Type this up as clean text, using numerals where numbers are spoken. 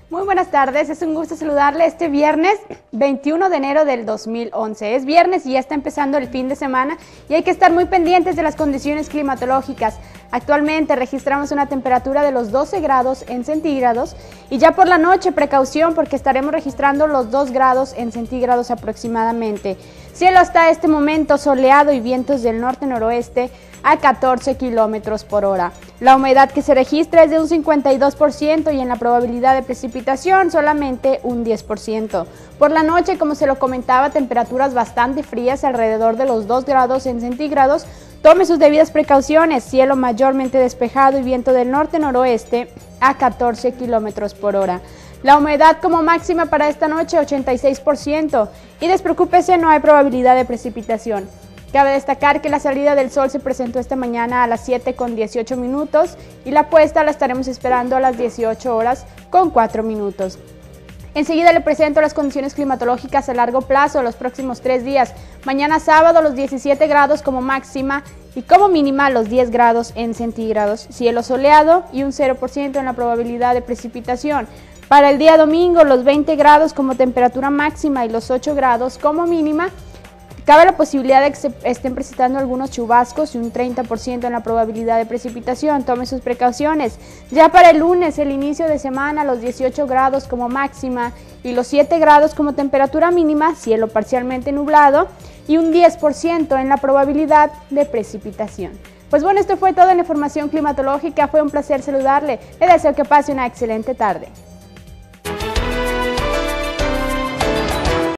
Muy buenas tardes, es un gusto saludarle este viernes 21 de enero del 2011. Es viernes y ya está empezando el fin de semana y hay que estar muy pendientes de las condiciones climatológicas. Actualmente registramos una temperatura de los 12 grados en centígrados y ya por la noche precaución porque estaremos registrando los 2 grados en centígrados aproximadamente. Cielo hasta este momento soleado y vientos del norte-noroeste a 14 kilómetros por hora. La humedad que se registra es de un 52% y en la probabilidad de precipitación solamente un 10%. Por la noche, como se lo comentaba, temperaturas bastante frías, alrededor de los 2 grados en centígrados. Tome sus debidas precauciones, cielo mayormente despejado y viento del norte-noroeste a 14 kilómetros por hora. La humedad como máxima para esta noche 86% y despreocúpese, no hay probabilidad de precipitación. Cabe destacar que la salida del sol se presentó esta mañana a las 7:18 y la puesta la estaremos esperando a las 18:04. Enseguida le presento las condiciones climatológicas a largo plazo los próximos 3 días. Mañana sábado los 17 grados como máxima y como mínima los 10 grados en centígrados. Cielo soleado y un 0% en la probabilidad de precipitación. Para el día domingo los 20 grados como temperatura máxima y los 8 grados como mínima. Cabe la posibilidad de que se estén presentando algunos chubascos y un 30% en la probabilidad de precipitación. Tome sus precauciones. Ya para el lunes, el inicio de semana, los 18 grados como máxima y los 7 grados como temperatura mínima, cielo parcialmente nublado y un 10% en la probabilidad de precipitación. Pues bueno, esto fue toda la información climatológica. Fue un placer saludarle. Le deseo que pase una excelente tarde.